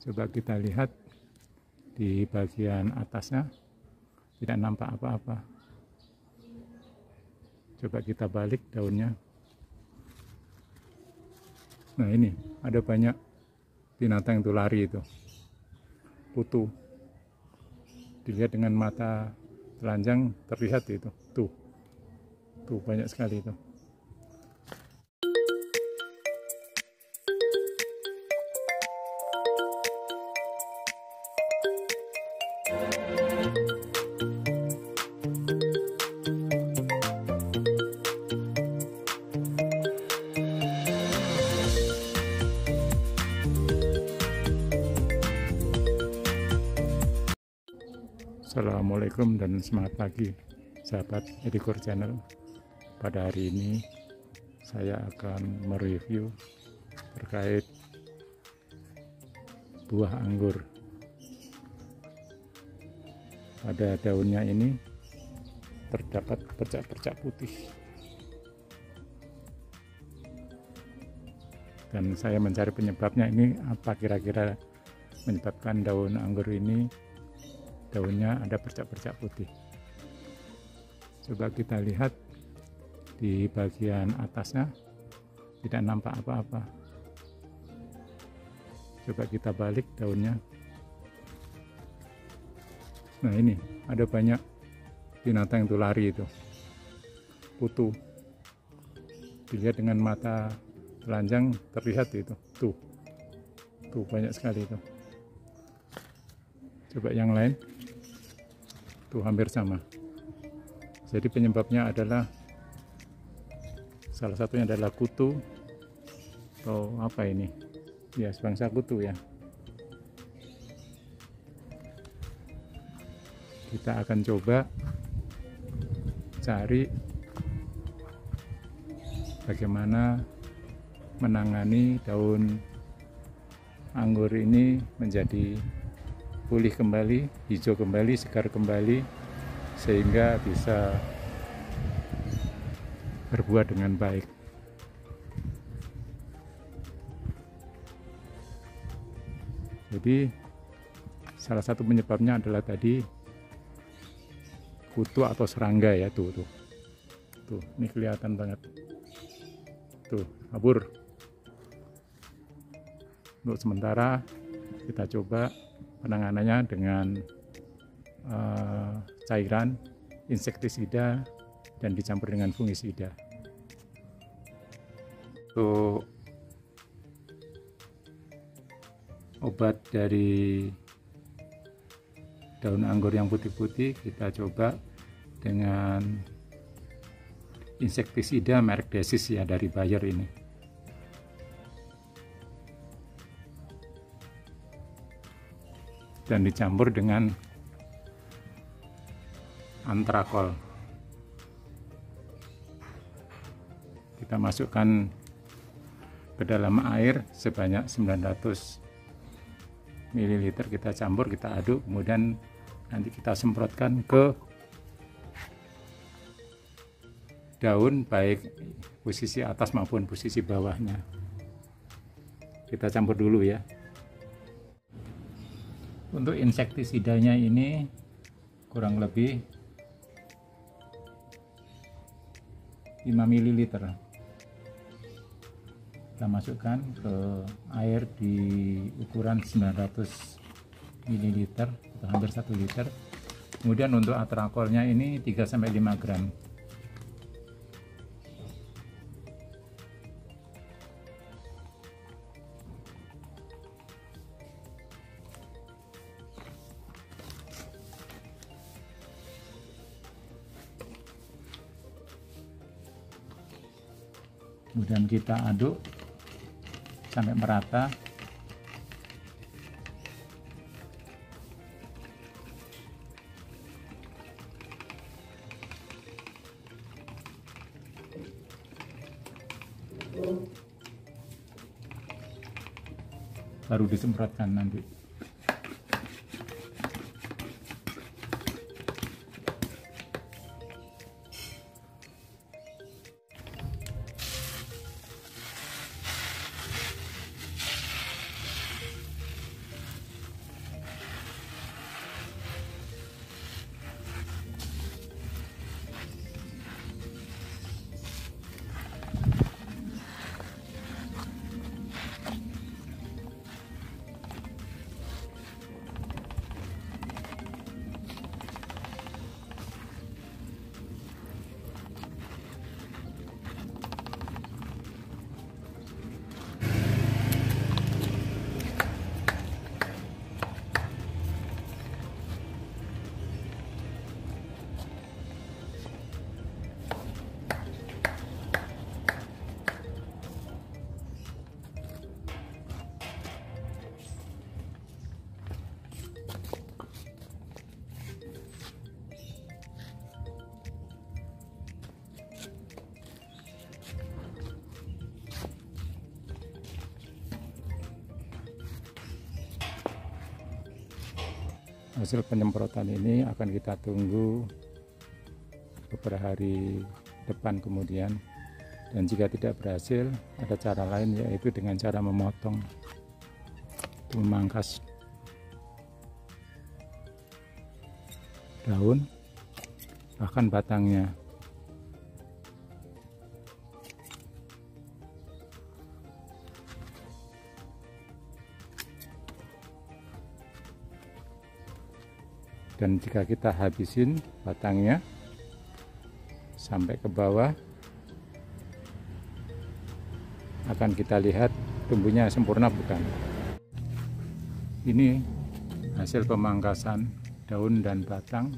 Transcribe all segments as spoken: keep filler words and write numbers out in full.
Coba kita lihat di bagian atasnya tidak nampak apa-apa. Coba kita balik daunnya. Nah, ini ada banyak binatang itu lari itu. Kutu. Dilihat dengan mata telanjang terlihat itu. Tuh. Tuh banyak sekali itu. Assalamualaikum dan semangat pagi sahabat Edikor Channel. Pada hari ini saya akan mereview terkait buah anggur. Pada daunnya ini terdapat bercak-bercak putih, dan saya mencari penyebabnya. Ini apa kira-kira menyebabkan daun anggur ini daunnya ada bercak-bercak putih. Coba kita lihat di bagian atasnya tidak nampak apa-apa. Coba kita balik daunnya. Nah, ini ada banyak binatang itu lari itu. Kutu. Dilihat dengan mata telanjang terlihat itu. Tuh. Tuh banyak sekali itu. Coba yang lain. Tuh hampir sama. Jadi penyebabnya adalah salah satunya adalah kutu atau apa ini? Ya, sebangsa kutu ya. Kita akan coba cari bagaimana menangani daun anggur ini menjadi pulih kembali, hijau kembali, segar kembali, sehingga bisa berbuah dengan baik. Jadi salah satu penyebabnya adalah tadi kutu atau serangga ya. Tuh, tuh, tuh, ini kelihatan banget. Tuh, kabur. Untuk sementara kita coba penanganannya dengan uh, cairan insektisida dan dicampur dengan fungisida. Untuk obat dari daun anggur yang putih-putih kita coba dengan insektisida merek Desis ya, dari Bayer ini. Dan dicampur dengan antrakol. Kita masukkan ke dalam air sebanyak sembilan ratus mililiter, kita campur, kita aduk, kemudian nanti kita semprotkan ke daun baik posisi atas maupun posisi bawahnya. Kita campur dulu ya. Untuk insektisidanya ini kurang lebih lima mililiter. Kita masukkan ke air di ukuran sembilan ratus mililiter atau hampir satu liter. Kemudian untuk atrakolnya ini tiga sampai lima gram. Kemudian kita aduk sampai merata. Baru disemprotkan nanti. hasil penyemprotan ini akan kita tunggu beberapa hari depan kemudian, dan jika tidak berhasil ada cara lain, yaitu dengan cara memotong, memangkas daun bahkan batangnya. Dan jika kita habisin batangnya sampai ke bawah, akan kita lihat tumbuhnya sempurna bukan. Ini hasil pemangkasan daun dan batang,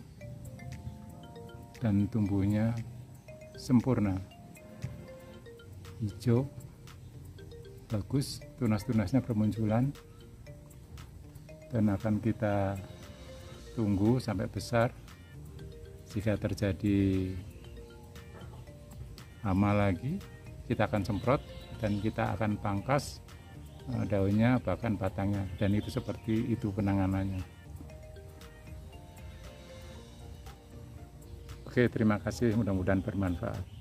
dan tumbuhnya sempurna, hijau, bagus, tunas-tunasnya bermunculan, dan akan kita tunggu sampai besar. Jika terjadi hama lagi, kita akan semprot dan kita akan pangkas daunnya bahkan batangnya, dan itu seperti itu penanganannya. Oke, terima kasih, mudah-mudahan bermanfaat.